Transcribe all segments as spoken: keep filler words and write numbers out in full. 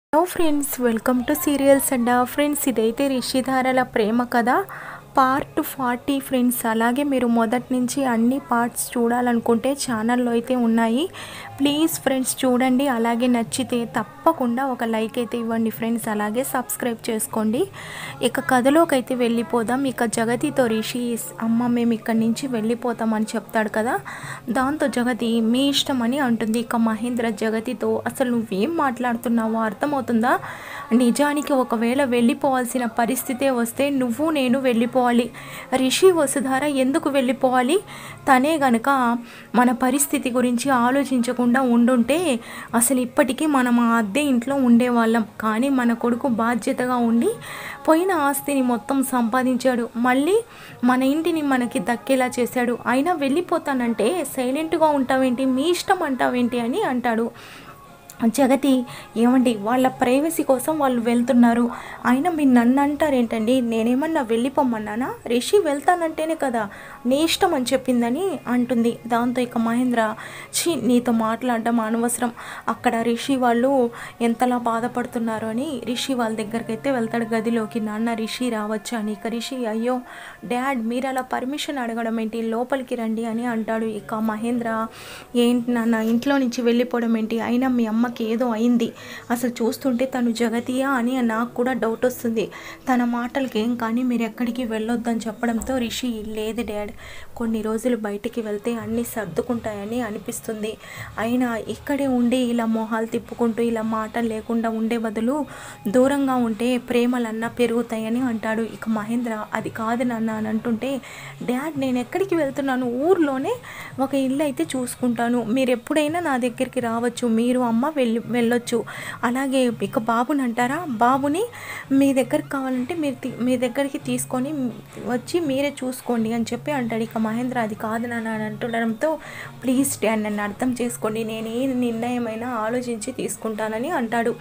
Hello friends, welcome to serials and friends, ఇదైతే రిషిధారల ప్రేమ కథ పార్ట్ ఫార్టీ ఫ్రెండ్స్. అలాగే మీరు మొదటి నుంచి అన్ని పార్ట్స్ చూడాలనుకుంటే ఛానల్లో అయితే ఉన్నాయి. ప్లీజ్ ఫ్రెండ్స్ చూడండి. అలాగే నచ్చితే తప్పకుండా ఒక లైక్ అయితే ఇవ్వండి ఫ్రెండ్స్. అలాగే సబ్స్క్రైబ్ చేసుకోండి. ఇక కథలోకి అయితే వెళ్ళిపోదాం. ఇక జగతితో రిషి అమ్మ మేము ఇక్కడి నుంచి వెళ్ళిపోతామని చెప్తాడు కదా. దాంతో జగతి మీ ఇష్టం అని అంటుంది. ఇక మహేంద్ర జగతితో అసలు నువ్వేం మాట్లాడుతున్నావో అర్థమవుతుందా? నిజానికి ఒకవేళ వెళ్ళిపోవాల్సిన పరిస్థితే వస్తే నువ్వు నేను వెళ్ళిపోవాలి. రిషి వసుధార ఎందుకు వెళ్ళిపోవాలి? తనే గనక మన పరిస్థితి గురించి ఆలోచించకుండా ఉండుంటే అసలు ఇప్పటికీ మనం ఆ అద్దె ఇంట్లో ఉండేవాళ్ళం. కానీ మన కొడుకు బాధ్యతగా ఉండి పోయిన ఆస్తిని మొత్తం సంపాదించాడు. మళ్ళీ మన ఇంటిని మనకి దక్కేలా చేశాడు. అయినా వెళ్ళిపోతానంటే సైలెంట్గా ఉంటావేంటి, మీ ఇష్టం అంటావేంటి అని అంటాడు. జగతి ఏమండి, వాళ్ళ ప్రైవసీ కోసం వాళ్ళు వెళ్తున్నారు. అయినా మీరు నన్ను అంటారేంటండి? నేనేమన్నా వెళ్ళిపోమన్నానా? రిషి వెళ్తానంటేనే కదా నీ ఇష్టం అని చెప్పిందని అంటుంది. దాంతో ఇక మహేంద్ర ఛీ నీతో మాట్లాడడం అనవసరం, అక్కడ రిషి వాళ్ళు ఎంతలా బాధపడుతున్నారు అని రిషి వాళ్ళ దగ్గరికి అయితే వెళ్తాడు గదిలోకి. నాన్న రిషి రావచ్చా అని. ఇక రిషి అయ్యో డాడ్ మీరు అలా పర్మిషన్ అడగడం ఏంటి, లోపలికి రండి అని అంటాడు. ఇక మహేంద్ర ఏంటి నాన్న ఇంట్లో నుంచి వెళ్ళిపోవడం ఏంటి, అయినా మీ అమ్మ ఏదో అయింది, అసలు చూస్తుంటే తను జగతియా అని నాకు కూడా డౌట్ వస్తుంది. తన మాటలకి ఏం కానీ మీరు ఎక్కడికి వెళ్ళొద్దని చెప్పడంతో రిషి లేదు డాడ్, కొన్ని రోజులు బయటికి వెళ్తే అన్నీ సర్దుకుంటాయని అనిపిస్తుంది. అయినా ఇక్కడే ఉండి ఇలా మొహాలు తిప్పుకుంటూ ఇలా మాటలు లేకుండా ఉండే బదులు దూరంగా ఉంటే ప్రేమలన్నా పెరుగుతాయని అంటాడు. ఇక మహేంద్ర అది కాదు నాన్న అని అంటుంటే డాడ్ నేను ఎక్కడికి వెళ్తున్నాను, ఊర్లోనే ఒక ఇల్లు అయితే చూసుకుంటాను, మీరు ఎప్పుడైనా నా దగ్గరికి రావచ్చు, మీరు అమ్మ వెళ్ళి వెళ్ళొచ్చు. అలాగే ఇక బాబుని అంటారా, బాబుని మీ దగ్గరికి కావాలంటే మీరు మీ దగ్గరికి తీసుకొని వచ్చి మీరే చూసుకోండి అని చెప్పి అంటాడు. ఇక మహేంద్ర అది కాదు నాన్న అని అంటుండడంతో ప్లీజ్ డాడ్ నన్ను అర్థం చేసుకోండి, నేను ఏ నిర్ణయమైనా ఆలోచించి తీసుకుంటానని అంటాడు.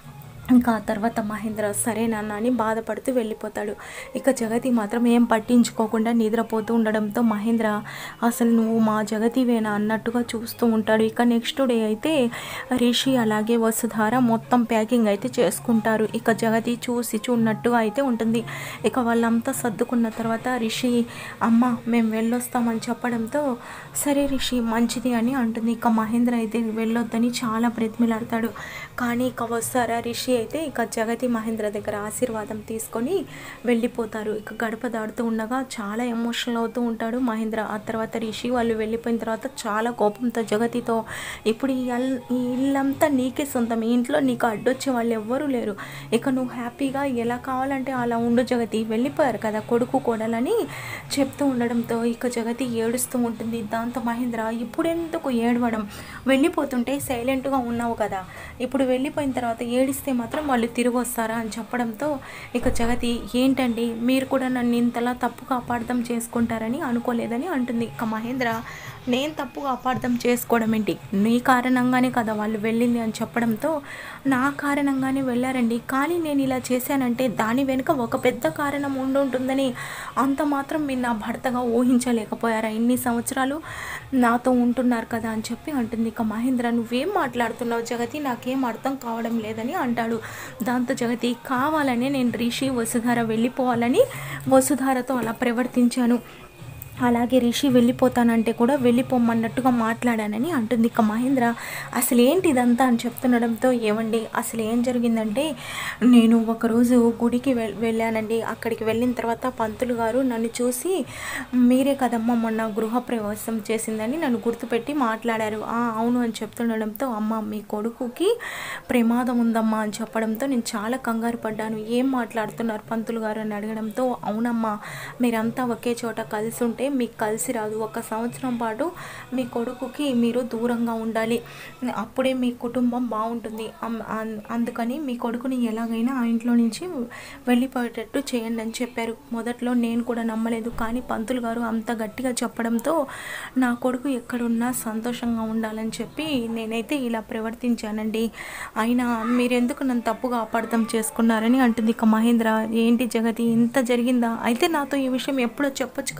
ఇంకా ఆ తర్వాత మహేంద్ర సరే నాన్న అని బాధపడుతూ వెళ్ళిపోతాడు. ఇక జగతి మాత్రం ఏం పట్టించుకోకుండా నిద్రపోతూ ఉండడంతో మహేంద్ర అసలు నువ్వు మా జగతివేనా అన్నట్టుగా చూస్తూ ఉంటాడు. ఇక నెక్స్ట్ డే అయితే రిషి అలాగే వసుధార మొత్తం ప్యాకింగ్ అయితే చేసుకుంటారు. ఇక జగతి చూసి చూడనట్టుగా అయితే ఉంటుంది. ఇక వాళ్ళంతా సర్దుకున్న తర్వాత రిషి అమ్మ మేము వెళ్ళొస్తామని చెప్పడంతో సరే రిషి మంచిది అని అంటుంది. ఇక మహేంద్ర అయితే వెళ్ళొద్దని చాలా బ్రతిమిలాడతాడు. కానీ ఇక వస్తారా రిషి అయితే ఇక జగతి మహేంద్ర దగ్గర ఆశీర్వాదం తీసుకొని వెళ్ళిపోతారు. ఇక గడప దాడుతూ ఉండగా చాలా ఎమోషనల్ అవుతూ ఉంటాడు మహేంద్ర. ఆ తర్వాత రిషి వాళ్ళు వెళ్ళిపోయిన తర్వాత చాలా కోపంతో జగతితో ఇప్పుడు ఈ ఈ ఇల్లంతా నీకే సొంతం, ఈ ఇంట్లో నీకు అడ్డొచ్చే వాళ్ళు ఎవ్వరూ లేరు, ఇక నువ్వు హ్యాపీగా ఎలా కావాలంటే అలా ఉండు జగతి, వెళ్ళిపోయారు కదా కొడుకు కోడలని చెప్తూ ఉండడంతో ఇక జగతి ఏడుస్తూ ఉంటుంది. దాంతో మహేంద్ర ఇప్పుడెందుకు ఏడవడం, వెళ్ళిపోతుంటే సైలెంట్గా ఉన్నావు కదా, ఇప్పుడు వెళ్ళిపోయిన తర్వాత ఏడిస్తే మాత్రం వాళ్ళు తిరిగి వస్తారా అని చెప్పడంతో ఇక జగతి ఏంటండి మీరు కూడా నన్ను ఇంతలా తప్పుగా అపార్థం చేసుకుంటారని అనుకోలేదని అంటుంది. ఇక మహేంద్ర నేను తప్పుగా అపార్థం చేసుకోవడం ఏంటి, నీ కారణంగానే కదా వాళ్ళు వెళ్ళింది అని చెప్పడంతో నా కారణంగానే వెళ్ళారండి, కానీ నేను ఇలా చేశానంటే దాని వెనుక ఒక పెద్ద కారణం ఉండుంటుందని అంత మాత్రం మీరు నా భర్తగా ఊహించలేకపోయారా, ఇన్ని సంవత్సరాలు నాతో ఉంటున్నారు కదా అని చెప్పి అంటుంది. ఇక మహేంద్ర నువ్వేం మాట్లాడుతున్నావు జగతి, నాకేం అర్థం కావడం లేదని అంటాడు. దాంతో జగతి కావాలనే నేను రిషి వసుధార వెళ్ళిపోవాలని వసుధారతో అలా ప్రవర్తించాను, అలాగే రిషి వెళ్ళిపోతానంటే కూడా వెళ్ళిపోమన్నట్టుగా మాట్లాడానని అంటుంది. ఇక మహేంద్ర అసలు ఏంటి ఇదంతా అని చెప్తుండడంతో ఏమండి అసలు ఏం జరిగిందంటే నేను ఒకరోజు గుడికి వె వెళ్ళానండి అక్కడికి వెళ్ళిన తర్వాత పంతులు గారు నన్ను చూసి మీరే కదమ్మా మొన్న గృహప్రవేశం చేసిందని నన్ను గుర్తుపెట్టి మాట్లాడారు. అవును అని చెప్తుండడంతో అమ్మ మీ కొడుకుకి ప్రమాదం ఉందమ్మా అని చెప్పడంతో నేను చాలా కంగారు పడ్డాను. ఏం మాట్లాడుతున్నారు పంతులు గారు అని అడగడంతో అవునమ్మా మీరంతా ఒకే చోట కలిసి ఉంటే మీకు కలిసి రాదు, ఒక సంవత్సరం పాటు మీ కొడుకుకి మీరు దూరంగా ఉండాలి, అప్పుడే మీ కుటుంబం బాగుంటుంది, అందుకని మీ కొడుకుని ఎలాగైనా ఆ ఇంట్లో నుంచి వెళ్ళిపోయేటట్టు చేయండి అని చెప్పారు. మొదట్లో నేను కూడా నమ్మలేదు, కానీ పంతులు గారు అంత గట్టిగా చెప్పడంతో నా కొడుకు ఎక్కడున్నా సంతోషంగా ఉండాలని చెప్పి నేనైతే ఇలా ప్రవర్తించానండి, అయినా మీరెందుకు నన్ను తప్పుగా అపార్థం చేసుకున్నారని అంటుంది. ఇక మహేంద్ర ఏంటి జగతి ఇంత జరిగిందా, అయితే నాతో ఈ విషయం ఎప్పుడో చెప్పొచ్చు కదా అని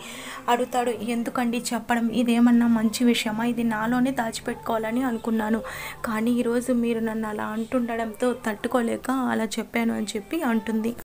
అడుగుతాడు. ఎందుకండి చెప్పడం, ఇదేమన్నా మంచి విషయమా, ఇది నాలోనే దాచిపెట్టుకోవాలని అనుకున్నాను, కానీ ఈరోజు మీరు నన్ను అలా అంటుండడంతో తట్టుకోలేక అలా చెప్పాను అని చెప్పి అంటుంది.